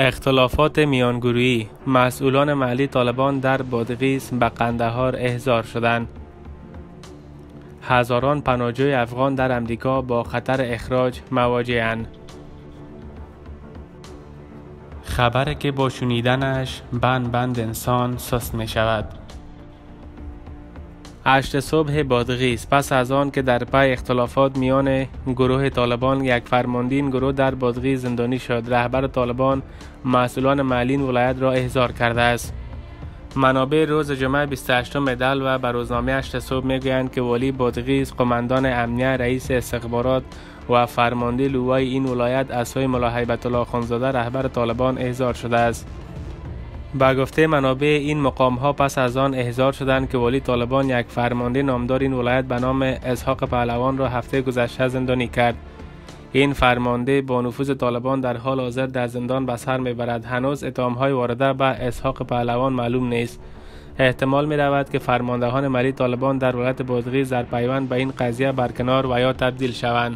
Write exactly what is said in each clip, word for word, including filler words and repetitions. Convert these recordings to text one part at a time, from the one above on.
اختلافات میانگرویی. مسئولان محلی طالبان در بادغیس به قندهار احضار شدند. هزاران پناهجوی افغان در امریکا با خطر اخراج مواجه‌اند. خبری که با شنیدنش بند بند انسان سست می شود. هشت صبح بادغیس. پس از آن که در پی اختلافات میان گروه طالبان یک فرمانده این گروه در بادغیس زندانی شد، رهبر طالبان مسئولان محلی ولایت را احضار کرده است. منابع روز جمعه بیست و هشتم دل و به روزنامه هشت صبح میگویند که والی بادغیس، قماندان امنیه، رئیس استخبارات و فرمانده لوای این ولایت اسای ملا هیبت الله خانزاده رهبر طالبان احضار شده است. با گفته منابع این مقام ها پس از آن احضار شدند که والی طالبان یک فرمانده نامدار این ولایت به نام اسحاق پهلوان را هفته گذشته زندانی کرد. این فرمانده با نفوذ طالبان در حال حاضر در زندان به سر میبرد. هنوز اتهام های وارده به اسحاق پهلوان معلوم نیست. احتمال می رود که فرماندهان محلی طالبان در ولایت بادغیس در پیوند به این قضیه برکنار و یا تبدیل شوند.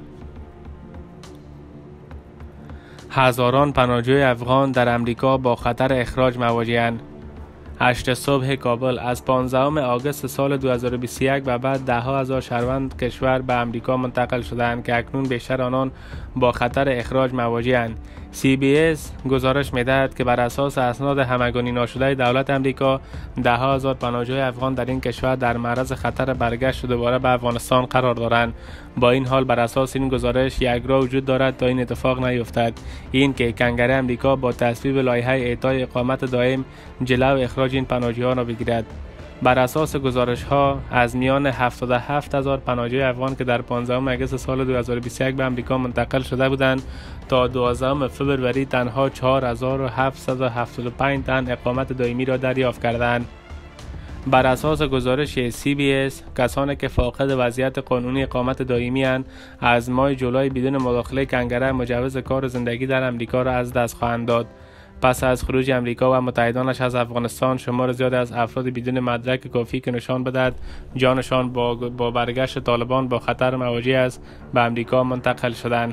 هزاران پناهجوی افغان در امریکا با خطر اخراج مواجه‌اند. هشت صبح کابل. از پانزدهم آگوست سال دو هزار و بیست و یک به بعد ده ها هزار شهروند کشور به امریکا منتقل شدند که اکنون بیشتر آنان با خطر اخراج مواجه‌اند. سی بی اس گزارش می‌دهد که بر اساس اسناد همگانی ناشده دولت امریکا، ده ها هزار پناهجوی افغان در این کشور در معرض خطر برگشت دوباره به افغانستان قرار دارند. با این حال بر اساس این گزارش یک راه وجود دارد تا این اتفاق نیفتد، این که کنگره امریکا با تصویب لایحه اعطای اقامت دائم جلو اخراج این پناهجویان را بگیرد. بر اساس گزارش ها از میان هفتاد و هفت هزار پناهجوی افغان که در پانزدهم آگوست سال دو هزار و بیست و یک به امریکا منتقل شده بودند، تا دوازدهم فوریه تنها چهار هزار و هفتصد و هفتاد و پنج تن اقامت دائمی را دریافت کردند. بر اساس گزارش سی بی اس، کسانی که فاقد وضعیت قانونی اقامت دائمی اند از ماه جولای بدون مداخله کنگره مجوز کار و زندگی در امریکا را از دست خواهند داد. پس از خروج امریکا و متحدانش از افغانستان، شمار زیادی از افراد بدون مدرک کافی که نشان بدهد جانشان با, با برگشت طالبان با خطر مواجه است به امریکا منتقل شدند.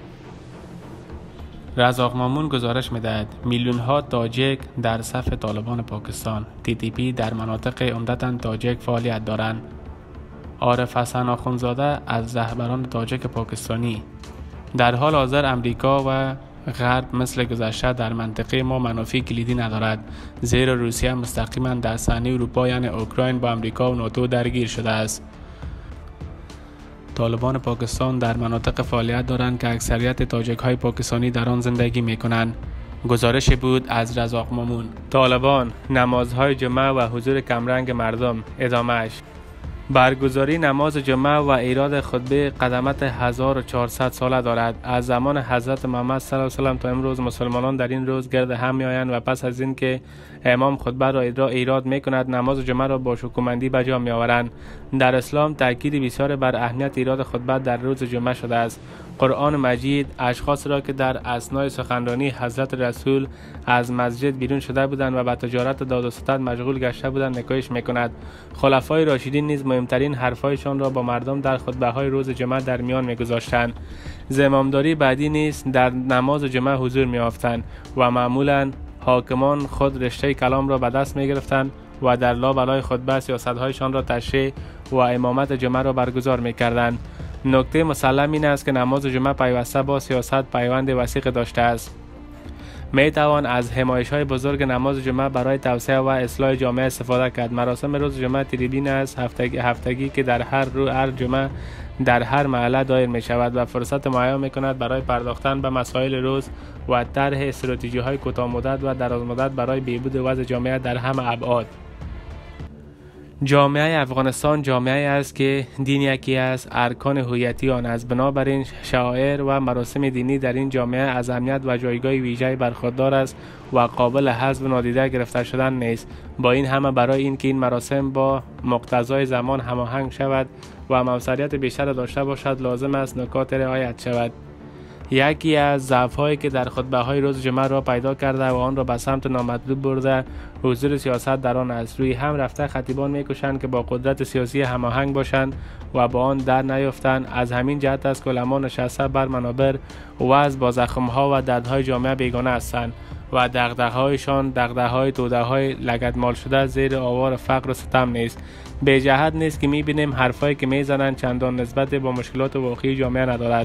رزاق مامون گزارش می‌دهد میلیون ها تاجیک در صف طالبان پاکستان. تی تی پی در مناطق عمدتاً تاجیک فعالیت دارند. عارف حسن آخوندزاده از رهبران تاجیک پاکستانی: در حال حاضر امریکا و غرب مثل گذشته در منطقه ما منافع کلیدی ندارد، زیرا روسیه مستقیما در صحنه اروپا یعنی اوکراین با امریکا و ناتو درگیر شده است. طالبان پاکستان در مناطق فعالیت دارند که اکثریت تاجیک های پاکستانی در آن زندگی می کنند. گزارش بود از رزاق مامون. طالبان، نمازهای جمعه و حضور کمرنگ مردم. ادامهش: برگزاری نماز جمعه و ایراد خطبه قدمت هزار و چهارصد ساله دارد. از زمان حضرت محمد صلی الله علیه و سلم تا امروز مسلمانان در این روز گرد هم میآیند و پس از اینکه امام خطبه را ایراد میکند، نماز جمعه را با شکوهمندی به جا میآورند. در اسلام تاکید بسیار بر اهمیت ایراد خطبه در روز جمعه شده است. قرآن مجید اشخاص را که در اثنای سخنرانی حضرت رسول از مسجد بیرون شده بودند و به تجارت داد و ستد مشغول گشته بودند نکوهش میکند. خلفای راشدین نیز مهمترین حرفایشان را با مردم در خطبه های روز جمعه در میان میگذاشتند. زمامداری بعدی نیز در نماز جمعه حضور میافتند و معمولا حاکمان خود رشته کلام را به دست میگرفتند و در لابلای خطبه سیاست‌هایشان را تشریح و امامت جمعه را برگزار میکردند. نکته مسلم این است که نماز جمعه پیوسته با سیاست پیوند وثیق داشته است. می توان از حمایش‌های بزرگ نماز جمعه برای توسعه و اصلاح جامعه استفاده کرد. مراسم روز جمعه تریبین است هفتگی, هفتگی که در هر رو هر جمعه در هر محله دایر می شود و فرصت مهیا می کند برای پرداختن به مسائل روز و طرح استراتژی‌های کوتاه مدت و دراز مدت برای بهبود وضع جامعه در همه ابعاد. جامعه افغانستان جامعه است که دین یکی است، ارکان هویتی آن است. بنابراین شعائر و مراسم دینی در این جامعه از اهمیت و جایگاه ویژه‌ای برخوردار است و قابل حذف و نادیده گرفته شدن نیست. با این همه برای اینکه این مراسم با مقتضای زمان هماهنگ شود و موثریت بیشتر داشته باشد، لازم است نکات رعایت شود. یکی از ضعف‌هایی که در خطبه‌های روز جمعه را پیدا کرده و آن را به سمت نامطلوب برده، حضور سیاست در آن است. روی هم رفته خطیبان می‌کوشند که با قدرت سیاسی هماهنگ باشند و با آن در نیفتند. از همین جهت است که علما نشسته بر منابر و از با زخم‌ها و دردهای جامعه بیگانه هستند. و دغدغه‌هایشان دغدغه‌های توده‌های لگدمال شده زیر آوار فقر و ستم نیست. به جهت نیست که می‌بینیم حرفایی که می‌زنند چندان نسبت با مشکلات واقعی جامعه ندارد.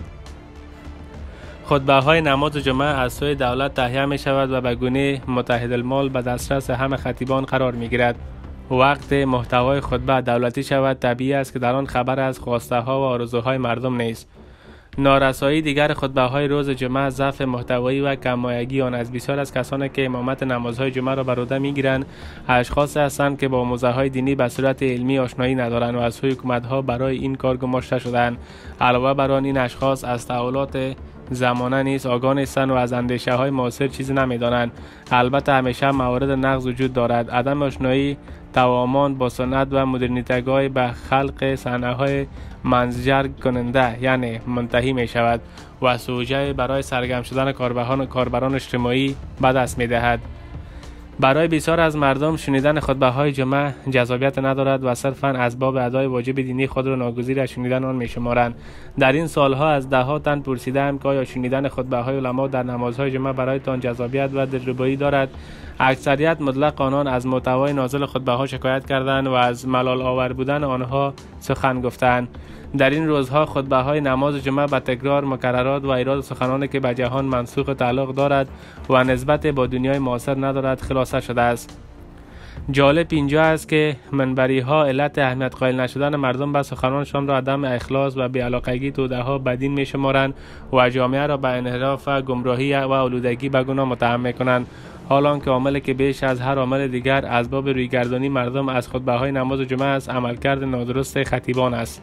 خطبه‌های نماز جمعه از سوی دولت تهیه می‌شود و به گونه متحدالمال به دسترس همه خطیبان قرار می‌گیرد. وقت محتوای خطبه دولتی شود، طبیعی است که در آن خبر از خواسته‌ها و آرزوهای مردم نیست. نارسایی دیگر خطبه‌های روز جمعه ضعف محتوایی و کم‌مایگی آن از بسیار از کسانی که امامت نمازهای جمعه را بر عهده می‌گیرند اشخاص هستند که با موضوعهای دینی به صورت علمی آشنایی ندارند و از سوی حکومت‌ها برای این کار گماشته شدند. علاوه بر آن این اشخاص از تحولات زمانه نیز آگاه نیستند و از اندیشه‌های معاصر چیزی نمی‌دانند. البته همیشه موارد نقض وجود دارد. عدم آشنایی توامان با سنت و مدرنیتگاه به خلق صحنه‌های منزجر کننده یعنی منتهی می شود و سوژه برای سرگرم شدن کاربران کاربران اجتماعی به دست می دهد. برای بسیار از مردم شنیدن خطبه های جمعه جذابیت ندارد و صرفاً از باب ادای واجب دینی خود را ناگزیر از شنیدن آن می شمارند. در این سالها از ده ها تن پرسیدم که آیا شنیدن خطبه های علما در نمازهای جمعه برایتان جذابیت و دلربایی دارد؟ اکثریت مطلق آنان از محتوای نازل خطبه ها شکایت کردند و از ملال آور بودن آنها سخن گفتند. در این روزها خطبه های نماز جمعه به تکرار مکررات و ایراد سخنانی که به جهان منسوخ تعلق دارد و نسبت با دنیای معاصر ندارد خلاصه شده است. جالب اینجا است که منبری ها علت اهمیت قائل نشدن مردم به سخنانشان را عدم اخلاص و بی‌علاقگی توده ها به دین می شمارند و جامعه را به انحراف، گمراهی و آلودگی به گناه متهم می کنند، حالان که عاملی که بیش از هر عامل دیگر اسباب رویگردانی مردم از خطبه های نماز جمعه است عملکرد نادرست خطیبان است.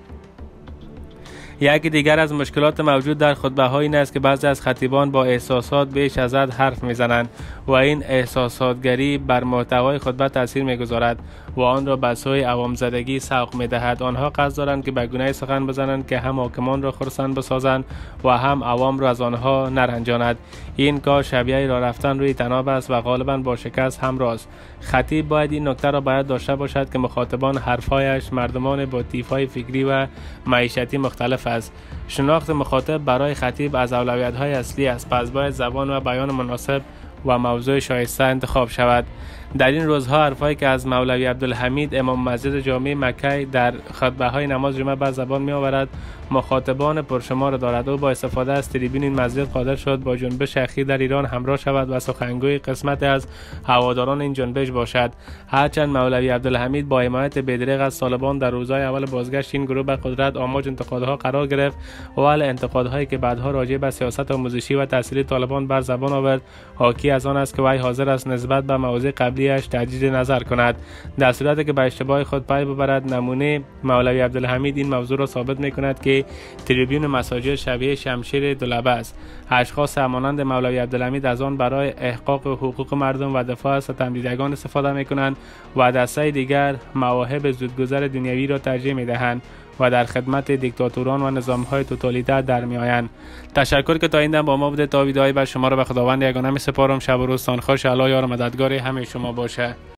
یکی دیگر از مشکلات موجود در خطبه ها این است که بعضی از خطیبان با احساسات بیش از حد حرف میزنند و این احساساتگری بر محتوای خطبه تاثیر میگذارد و آن را به سوی عوام زدگی سوق میدهد. آنها قصد دارند که به گونه سخن بزنند که هم حاکمان را خرسند بسازند و هم عوام را از آنها نرنجاند. این کار شبیه راه رفتن روی طناب است و غالبا با شکست همراه است. خطیب باید این نکته را باید داشته باشد که مخاطبان حرفایش مردمان با طیف‌های فکری و معیشتی مختلف است. شناخت مخاطب برای خطیب از اولویت‌های اصلی است، پس باید زبان و بیان مناسب و موضوع شایسته انتخاب شود. در این روزها حرفایی که از مولوی عبدالحمید امام مسجد جامع مکه در خطبه های نماز جمعه بر زبان می آورد مخاطبان پرشمار دارد. او با استفاده از تریبون این مسجد قادر شد با جنبش اخیر در ایران همراه شود و سخنگوی قسمت از هواداران این جنبش باشد. هرچند مولوی عبدالحمید با حمایت بی‌دریغ از طالبان در روزهای اول بازگشت این گروه به قدرت آماج انتقادها قرار گرفت و ولی انتقادهایی که بعدها راجع به سیاست آموزشی و تحصیلی طالبان بر زبان آورد حاکی از آن است که وی حاضر است نسبت به موضوع قبلیش تجدید نظر کند. در صورتی که به اشتباه خود پی ببرد، نمونه مولوی عبدالحمید این موضوع را ثابت می‌کند که تریبون مساجد شبیه شمشیر دولبه است. اشخاص همانند مولوی عبدالحمید از آن برای احقاق حقوق مردم و دفاع از ستمدیدگان استفاده می‌کنند و دسته دیگر مواهب زودگذر دنیوی را ترجیح می‌دهند و در خدمت دیکتاتوران و نظام‌های توتالیتر در می‌آیند. تشکر که تا این دم با ما بوده. تا ویدیوهای بعد شما را به خداوند یگانه می‌سپارم. شب و روزتان خوش. الله یار و مددگار همه شما باشه.